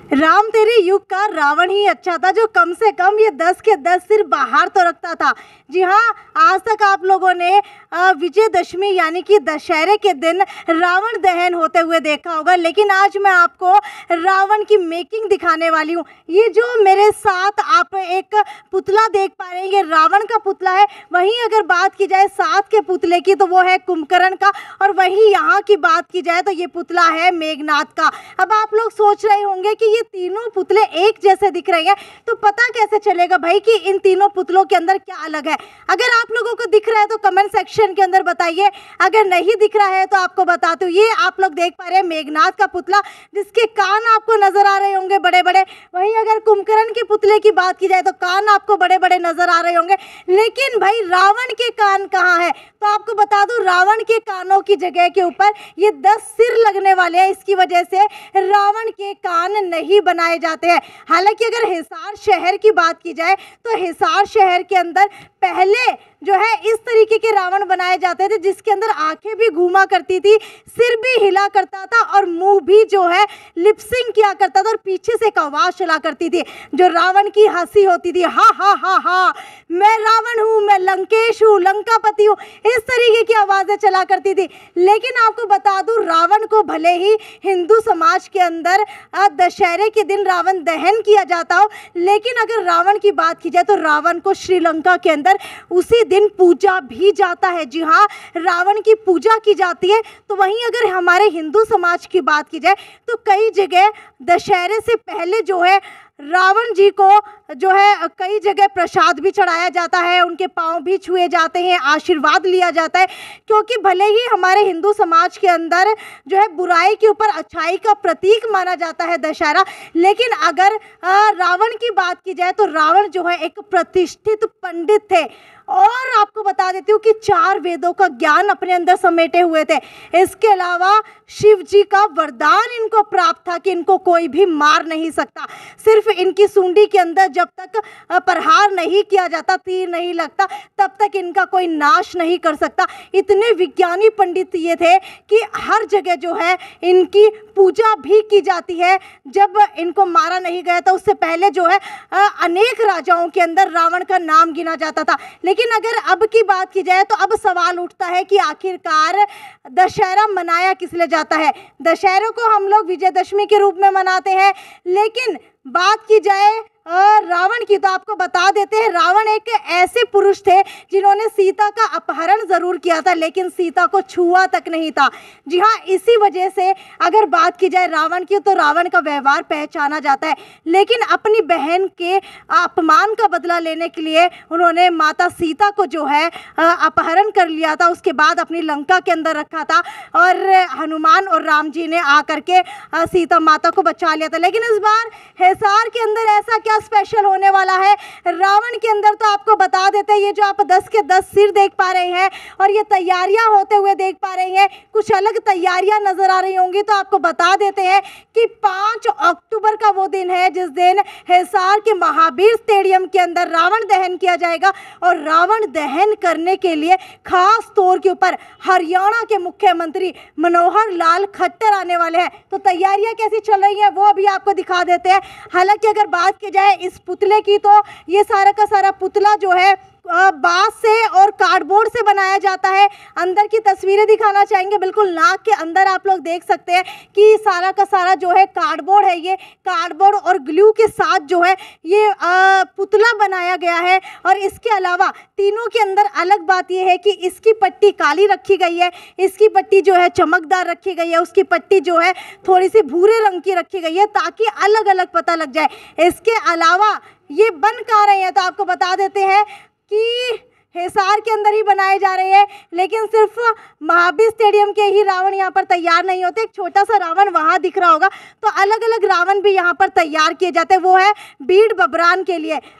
राम तेरे युग का रावण ही अच्छा था, जो कम से कम ये 10 के 10 सिर बाहर तो रखता था। जी हाँ, आज तक आप लोगों ने विजयदशमी यानी कि दशहरे के दिन रावण दहन होते हुए देखा होगा, लेकिन आज मैं आपको रावण की मेकिंग दिखाने वाली हूँ। ये जो मेरे साथ आप एक पुतला देख पा रहे हैं, ये रावण का पुतला है। वहीं अगर बात की जाए साथ के पुतले की तो वो है कुंभकर्ण का, और वहीं यहाँ की बात की जाए तो ये पुतला है मेघनाद का। अब आप लोग सोच रहे होंगे कि ये तीनों पुतले एक जैसे दिख रहे हैं, तो पता कैसे चलेगा भाई कि इन तीनों पुतलों के अंदर क्या अलग है। अगर आप लोगों को दिख रहा है तो कमेंट सेक्शन के अंदर बताइए, अगर नहीं दिख रहा है तो आपको बताती हूँ। ये आप लोग देख पा रहे हैं मेघनाद का पुतला, जिसके कान आपको नजर आ रहे होंगे बड़े बड़े। वहीं अगर कुंभकर्ण के पुतले की बात की जाए तो कान आपको बड़े बड़े नजर आ रहे होंगे, लेकिन भाई रावण के कान कहाँ है? तो आपको बता दूं, रावण के कानों की जगह के ऊपर ये 10 सिर लगने वाले हैं। इसकी वजह से रावण के कान नहीं बनाए जाते हैं। हालांकि अगर हिसार शहर की बात की जाए तो हिसार शहर के अंदर पहले जो है इस तरीके के रावण बनाए जाते थे, जिसके अंदर आंखें भी घूमा करती थी, सिर भी हिला करता था और मुंह भी जो है लिपसिंग किया करता था, और पीछे से एक आवाज चला करती थी जो रावण की हंसी होती थी, हा हा हा हा, मैं रावण हूँ, मैं लंकेश हूँ, लंकापति हूँ, इस तरीके की आवाजें चला करती थी। लेकिन आपको बता दूं, रावण को भले ही हिंदू समाज के अंदर दशहरे के दिन रावण दहन किया जाता हो, लेकिन अगर रावण की बात की जाए तो रावण को श्रीलंका के अंदर उसी दिन पूजा भी जाता है। जी हाँ, रावण की पूजा की जाती है। तो वहीं अगर हमारे हिंदू समाज की बात की जाए तो कई जगह दशहरे से पहले जो है रावण जी को जो है कई जगह प्रसाद भी चढ़ाया जाता है, उनके पांव भी छुए जाते हैं, आशीर्वाद लिया जाता है, क्योंकि भले ही हमारे हिंदू समाज के अंदर जो है बुराई के ऊपर अच्छाई का प्रतीक माना जाता है दशहरा, लेकिन अगर रावण की बात की जाए तो रावण जो है एक प्रतिष्ठित पंडित थे। और आपको बता देती हूँ कि 4 वेदों का ज्ञान अपने अंदर समेटे हुए थे। इसके अलावा शिव जी का वरदान इनको प्राप्त था कि इनको कोई भी मार नहीं सकता। सिर्फ इनकी सूंडी के अंदर जब तक प्रहार नहीं किया जाता, तीर नहीं लगता, तब तक इनका कोई नाश नहीं कर सकता। इतने विज्ञानी पंडित ये थे कि हर जगह जो है इनकी पूजा भी की जाती है। जब इनको मारा नहीं गया था उससे पहले जो है अनेक राजाओं के अंदर रावण का नाम गिना जाता था। लेकिन अगर अब की बात की जाए तो अब सवाल उठता है कि आखिरकार दशहरा मनाया किस लिए जाता है। दशहरे को हम लोग विजयदशमी के रूप में मनाते हैं, लेकिन बात की जाए रावण की तो आपको बता देते हैं, रावण एक ऐसे पुरुष थे जिन्होंने सीता का अपहरण जरूर किया था, लेकिन सीता को छुआ तक नहीं था। जी हाँ, इसी वजह से अगर बात की जाए रावण की तो रावण का व्यवहार पहचाना जाता है। लेकिन अपनी बहन के अपमान का बदला लेने के लिए उन्होंने माता सीता को जो है अपहरण कर लिया था, उसके बाद अपनी लंका के अंदर रखा था, और हनुमान और राम जी ने आकर के सीता माता को बचा लिया था। लेकिन इस बार हिसार के अंदर ऐसा क्या स्पेशल होने वाला है रावण के अंदर, तो आपको बता देते हैं। ये जो आप 10 के 10 सिर देख पा रहे हैं और ये तैयारियां होते हुए देख पा रहे हैं, कुछ अलग तैयारियां नजर आ रही होंगी, तो आपको बता देते हैं कि 5 अक्टूबर का वो दिन है जिस दिन हिसार के महावीर स्टेडियम के अंदर रावण दहन किया जाएगा। और रावण दहन करने के लिए खास तौर के ऊपर हरियाणा के मुख्यमंत्री मनोहर लाल खट्टर आने वाले हैं। तो तैयारियां कैसी चल रही हैं वो अभी आपको दिखा देते हैं। हालांकि अगर बात की जाए इस पुतले की तो ये सारा का सारा पुतला जो है बांस से और कार्डबोर्ड से बनाया जाता है। अंदर की तस्वीरें दिखाना चाहेंगे, बिल्कुल नाक के अंदर आप लोग देख सकते हैं कि सारा का सारा जो है कार्डबोर्ड है। ये कार्डबोर्ड और ग्लू के साथ जो है ये पुतला बनाया गया है। और इसके अलावा तीनों के अंदर अलग बात यह है कि इसकी पट्टी काली रखी गई है, इसकी पट्टी जो है चमकदार रखी गई है, उसकी पट्टी जो है थोड़ी सी भूरे रंग की रखी गई है, ताकि अलग अलग पता लग जाए। इसके अलावा ये बन कहाँ रहे हैं तो आपको बता देते हैं कि हिसार के अंदर ही बनाए जा रहे हैं। लेकिन सिर्फ महावीर स्टेडियम के ही रावण यहाँ पर तैयार नहीं होते, एक छोटा सा रावण वहाँ दिख रहा होगा, तो अलग अलग रावण भी यहाँ पर तैयार किए जाते हैं, वो है बीड़ बबरान के लिए।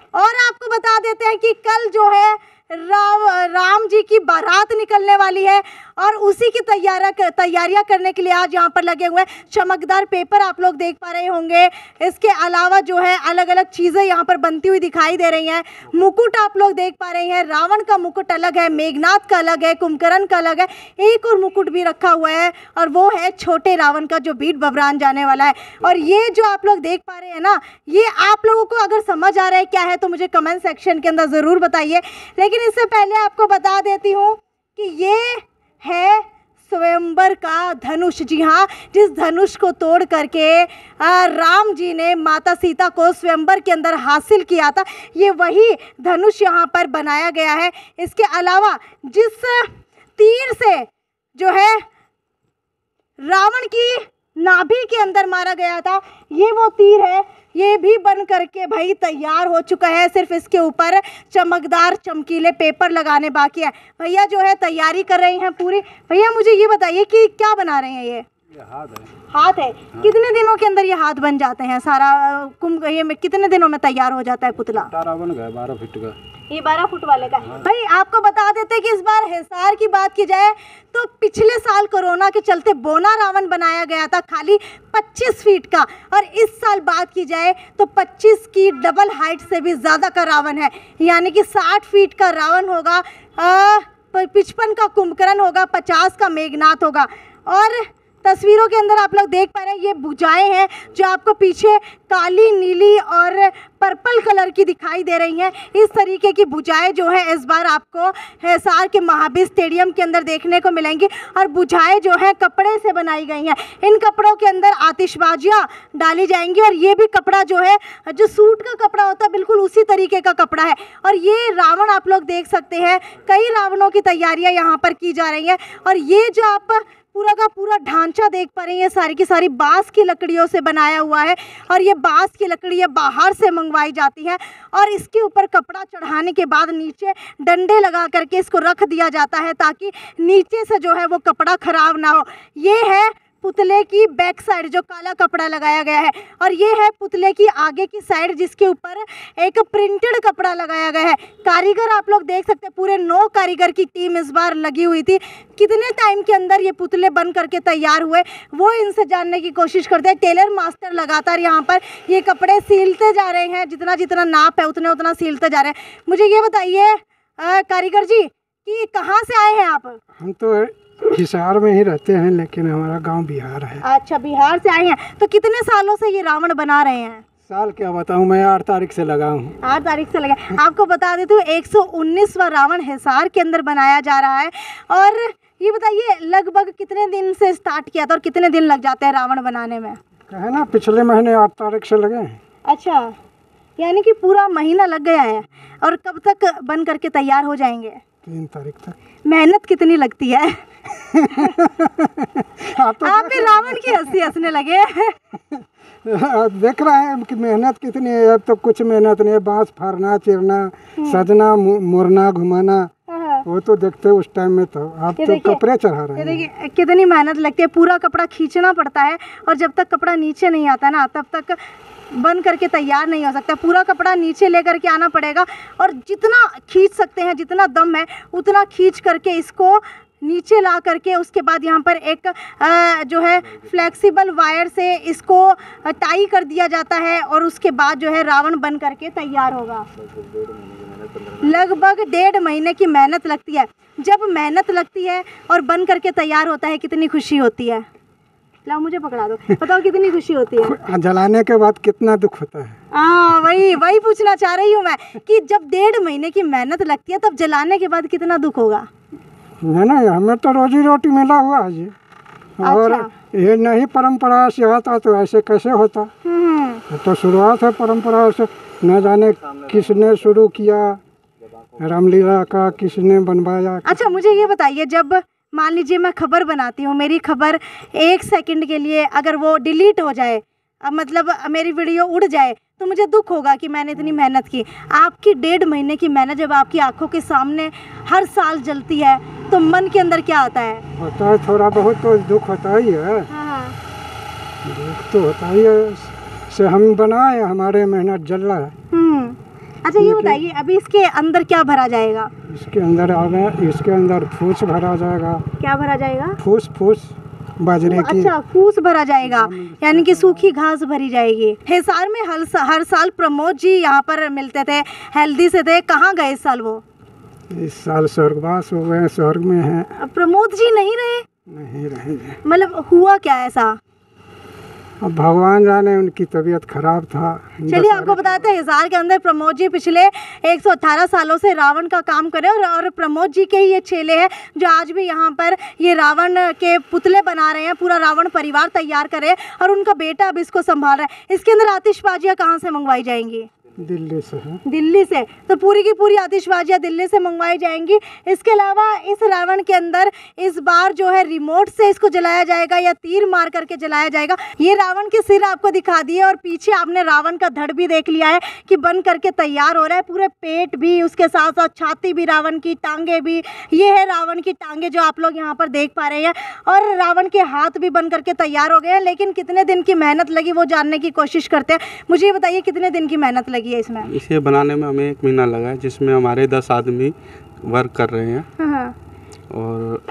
और आपको बता देते हैं कि कल जो है राम जी की बारात निकलने वाली है और उसी की तैयारियां करने के लिए आज यहाँ पर लगे हुए हैं। चमकदार पेपर आप लोग देख पा रहे होंगे। इसके अलावा जो है अलग अलग चीज़ें यहाँ पर बनती हुई दिखाई दे रही हैं। मुकुट आप लोग देख पा रहे हैं। रावण का मुकुट अलग है, मेघनाथ का अलग है, कुंभकर्ण का अलग है। एक और मुकुट भी रखा हुआ है और वो है छोटे रावण का, जो बीट बबरान जाने वाला है। और ये जो आप लोग देख पा रहे हैं ना, ये आप लोगों को अगर समझ आ रहा है क्या है तो मुझे कमेंट सेक्शन के अंदर ज़रूर बताइए। लेकिन इससे पहले आपको बता देती हूँ कि ये है स्वयंवर का धनुष। जी हाँ, जिस धनुष को तोड़ करके राम जी ने माता सीता को स्वयंवर के अंदर हासिल किया था, ये वही धनुष यहाँ पर बनाया गया है। इसके अलावा जिस तीर से जो है रावण की नाभि के अंदर मारा गया था, ये वो तीर है। ये भी बन करके भाई तैयार हो चुका है। सिर्फ इसके ऊपर चमकदार चमकीले पेपर लगाने बाकी है। भैया जो है तैयारी कर रही हैं पूरी। भैया मुझे ये बताइए कि क्या बना रहे हैं ये हाथ है। कितने दिनों के अंदर ये हाथ बन जाते हैं? सारा कुंभ ये में कितने दिनों में तैयार हो जाता है पुतला? 12 फीट का। ये 12 फुट वाले का। भाई आपको बता देते हैं कि इस बार हिसार की बात की जाए तो पिछले साल कोरोना के चलते बोना रावण बनाया गया था खाली 25 फीट का, और इस साल बात की जाए तो 25 की डबल हाइट से भी ज़्यादा का रावण है। यानी कि 60 फीट का रावण होगा, 55 का कुंभकर्ण होगा, 50 का मेघनाथ होगा। और तस्वीरों के अंदर आप लोग देख पा रहे हैं ये भुजाएं हैं जो आपको पीछे काली, नीली और पर्पल कलर की दिखाई दे रही हैं। इस तरीके की भुजाएं जो है इस बार आपको हिसार के महावीर स्टेडियम के अंदर देखने को मिलेंगी। और भुजाएं जो हैं कपड़े से बनाई गई हैं। इन कपड़ों के अंदर आतिशबाजियां डाली जाएंगी और ये भी कपड़ा जो है, जो सूट का कपड़ा होता है, बिल्कुल उसी तरीके का कपड़ा है। और ये रावण आप लोग देख सकते हैं, कई रावणों की तैयारियाँ यहाँ पर की जा रही हैं। और ये जो आप पूरा का पूरा ढांचा देख पा रही है, सारी की सारी बांस की लकड़ियों से बनाया हुआ है। और ये बांस की लकड़ियाँ बाहर से मंगवाई जाती हैं और इसके ऊपर कपड़ा चढ़ाने के बाद नीचे डंडे लगा करके इसको रख दिया जाता है ताकि नीचे से जो है वो कपड़ा खराब ना हो। ये है पुतले की बैक साइड जो काला कपड़ा लगाया गया है, और ये है पुतले की आगे की साइड जिसके ऊपर एक प्रिंटेड कपड़ा लगाया गया है। कारीगर आप लोग देख सकते हैं, पूरे 9 कारीगर की टीम इस बार लगी हुई थी। कितने टाइम के अंदर ये पुतले बन करके तैयार हुए वो इनसे जानने की कोशिश करते हैं। टेलर मास्टर लगातार यहाँ पर ये कपड़े सिलते जा रहे हैं, जितना जितना नाप है उतना उतना सिलते जा रहे हैं। मुझे ये बताइए कारीगर जी कि कहाँ से आए हैं आप? हम तो हिसार में ही रहते हैं, लेकिन हमारा गांव बिहार है। अच्छा, बिहार से आए हैं। तो कितने सालों से ये रावण बना रहे हैं? साल क्या बताऊं, मैं 8 तारीख से लगा हूँ। 8 तारीख से लगा। आपको बता देती हूँ 119वां रावण हिसार के अंदर बनाया जा रहा है। और ये बताइए लगभग कितने दिन से स्टार्ट किया था और कितने दिन लग जाते हैं रावण बनाने में? कहे ना पिछले महीने 8 तारीख से लगे हैं। अच्छा, यानी कि पूरा महीना लग गया है। और कब तक बन करके तैयार हो जाएंगे? 3 तारीख तक। मेहनत कितनी लगती है? आप भी रावण की हंसी हंसने लगे। देख रहे हैं कि मेहनत कितनी है। अब तो कुछ मेहनत नहीं है, बांस फाड़ना, चिरना, सजना, मुरना, घुमाना, वो तो देखते उस टाइम में। तो आप तो कपड़े चढ़ा रहे हैं। देखिए कितनी मेहनत लगती है, पूरा कपड़ा खींचना पड़ता है और जब तक कपड़ा नीचे नहीं आता ना तब तक बन करके तैयार नहीं हो सकता। पूरा कपड़ा नीचे लेकर के आना पड़ेगा और जितना खींच सकते हैं, जितना दम है उतना खींच करके इसको नीचे ला करके उसके बाद यहाँ पर एक जो है फ्लेक्सिबल वायर से इसको टाई कर दिया जाता है और उसके बाद जो है रावण बन करके तैयार होगा। लगभग 1.5 महीने की मेहनत लगती है। जब मेहनत लगती है और बन करके तैयार होता है कितनी खुशी होती है। लाओ मुझे पकड़ा दो, बताओ कितनी खुशी होती है। जलाने के बाद कितना दुख होता है। हाँ, वही पूछना चाह रही हूँ मैं कि जब 1.5 महीने की मेहनत लगती है तब जलाने के बाद कितना दुख होगा। है ना, हमें तो रोजी रोटी मिला हुआ है जी। और ये नहीं परंपरा से आता तो ऐसे कैसे होता। तो शुरुआत है परंपरा से, न जाने किसने शुरू किया रामलीला का, किसने बनवाया। अच्छा मुझे ये बताइए, जब मान लीजिए मैं खबर बनाती हूँ, मेरी खबर 1 सेकंड के लिए अगर वो डिलीट हो जाए, मतलब मेरी वीडियो उड़ जाए, तो मुझे दुख होगा कि मैंने इतनी मेहनत की। आपकी 1.5 महीने की मेहनत जब आपकी आंखों के सामने हर साल जलती है तो मन के अंदर क्या आता है? होता है थोड़ा बहुत तो दुख होता ही है। हाँ। दुख तो होता ही है। से हम बनाए, हमारे मेहनत जल रहा है। अच्छा ये बताइए अभी इसके अंदर क्या भरा जाएगा? इसके अंदर आ गया, इसके अंदर फूस भरा जाएगा। क्या भरा जाएगा? फूस बाजरे की। अच्छा फूस भरा जाएगा, यानी कि सूखी घास भरी जाएगी। हिसार में हर साल प्रमोद जी यहाँ पर मिलते थे, हेल्दी से थे, कहाँ गए इस साल वो? इस साल स्वर्गवास हो गए, स्वर्ग में हैं। प्रमोद जी नहीं रहे? नहीं रहे। मतलब हुआ क्या ऐसा? अब भगवान जाने, उनकी तबीयत खराब था। चलिए आपको बताते हैं हिसार के अंदर प्रमोद जी पिछले 118 सालों से रावण का काम करे और प्रमोद जी के ही ये चेले हैं जो आज भी यहाँ पर ये रावण के पुतले बना रहे हैं, पूरा रावण परिवार तैयार करे और उनका बेटा अब इसको संभाल रहा है। इसके अंदर आतिशबाजियाँ कहाँ से मंगवाई जाएंगी? दिल्ली से है। दिल्ली से, तो पूरी की पूरी आतिशबाजियाँ दिल्ली से मंगवाई जाएंगी। इसके अलावा इस रावण के अंदर इस बार जो है रिमोट से इसको जलाया जाएगा या तीर मार करके जलाया जाएगा। ये रावण के सिर आपको दिखा दिए और पीछे आपने रावण का धड़ भी देख लिया है कि बन करके तैयार हो रहा है, पूरे पेट भी, उसके साथ साथ छाती भी रावण की, टांगे भी। ये है रावण की टांगे जो आप लोग यहाँ पर देख पा रहे हैं और रावण के हाथ भी बन करके तैयार हो गए हैं। लेकिन कितने दिन की मेहनत लगी वो जानने की कोशिश करते हैं। मुझे ये बताइए कितने दिन की मेहनत लगी है इसमें? इसे बनाने में हमें 1 महीना लगा है, जिसमें हमारे 10 आदमी वर्क कर रहे हैं। हाँ। और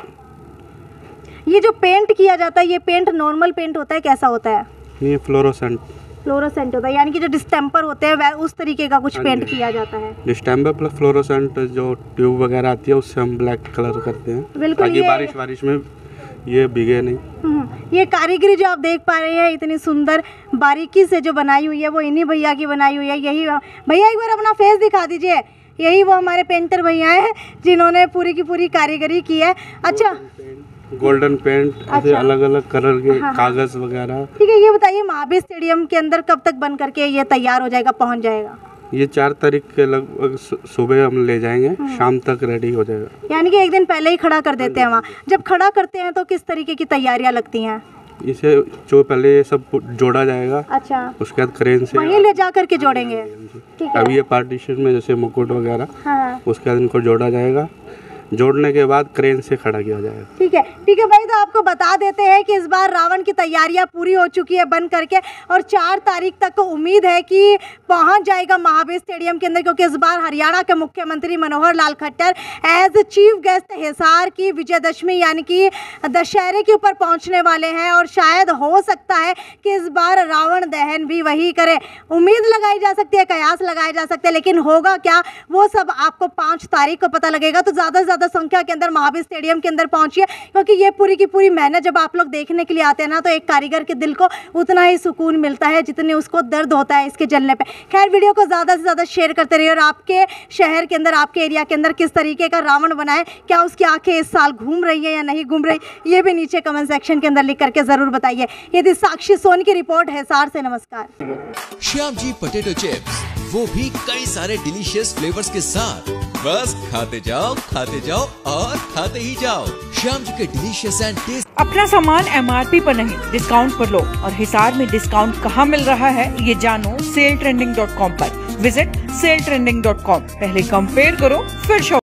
ये जो पेंट किया जाता है, ये पेंट नॉर्मल पेंट होता है, कैसा होता है? ये फ्लोरोसेंट होता है, यानी कि जो डिस्टेम्पर होते हैं वह उस तरीके का कुछ पेंट किया जाता है। डिस्टेम्पर प्लस फ्लोरोसेंट जो ट्यूब वगैरह आती है उससे हम ब्लैक कलर करते हैं, बिल्कुल, ताकि बारिश में ये भीगे नहीं। ये कारीगरी जो आप देख पा रहे हैं इतनी सुंदर बारीकी से जो बनाई हुई है वो इन्हीं भैया की बनाई हुई है। यही भैया एक बार अपना फेस दिखा दीजिए। यही वो हमारे पेंटर भैया हैं जिन्होंने पूरी की पूरी कारीगरी की है। अच्छा, गोल्डन पेंट, ऐसे अलग अलग कलर के कागज वगैरह। ठीक है, ये बताइए महावीर स्टेडियम के अंदर कब तक बन करके ये तैयार हो जाएगा, पहुंच जाएगा? ये 4 तारीख के लगभग सुबह हम ले जाएंगे, शाम तक रेडी हो जाएगा। यानी कि एक दिन पहले ही खड़ा कर देते हैं वहाँ। जब खड़ा करते हैं तो किस तरीके की तैयारियाँ लगती हैं? इसे जो पहले ये सब जोड़ा जाएगा। अच्छा, उसके बाद क्रेन से वहीं ले जा करके जोड़ेंगे। ठीक है। अभी ये पार्टीशन में जैसे मुकुट वगैरह, हाँ। उसके बाद इनको जोड़ा जाएगा, जोड़ने के बाद क्रेन से खड़ा किया जाएगा। ठीक है भाई, तो आपको बता देते हैं कि इस बार रावण की तैयारियां पूरी हो चुकी है बन करके और 4 तारीख तक को उम्मीद है कि पहुंच जाएगा महावीर स्टेडियम के अंदर, क्योंकि इस बार हरियाणा के मुख्यमंत्री Manohar Lal Khattar as chief guest Hisar की विजयदशमी यानी कि दशहरे के ऊपर पहुंचने वाले हैं और शायद हो सकता है कि इस बार रावण दहन भी वही करे। उम्मीद लगाई जा सकती है, कयास लगाए जा सकते हैं, लेकिन होगा क्या वो सब आपको 5 तारीख को पता लगेगा। तो ज़्यादा से ज़्यादा संख्या के अंदर महावीर स्टेडियम के अंदर पहुंचिए, क्योंकि ये पूरी की पूरी मेहनत जब आप लोग देखने के लिए आते हैं ना तो एक कारीगर के दिल को उतना ही सुकून मिलता है जितने उसको दर्द होता है इसके जलने पे। खैर, वीडियो को ज़्यादा से ज़्यादा शेयर करते रहिए और आपके शहर के अंदर, आपके एरिया के अंदर किस तरीके का रावण बनाए, क्या उसकी आंखें इस साल घूम रही है या नहीं घूम रही, ये भी नीचे कमेंट सेक्शन के अंदर लिख करके ज़रूर बताइए। ये थी साक्षी सोनी की रिपोर्ट हिसार से। नमस्कार। श्याम जी पोटैटो चिप्स, वो भी कई सारे डिलीशियस फ्लेवर्स के साथ। बस खाते जाओ और खाते ही जाओ। श्याम जी के डिलीशियस एंड टेस्ट। अपना सामान MRP पर नहीं, डिस्काउंट पर लो। और हिसार में डिस्काउंट कहाँ मिल रहा है ये जानो saletrending.com पर। Visit saletrending.com। पहले कंपेयर करो फिर शॉप।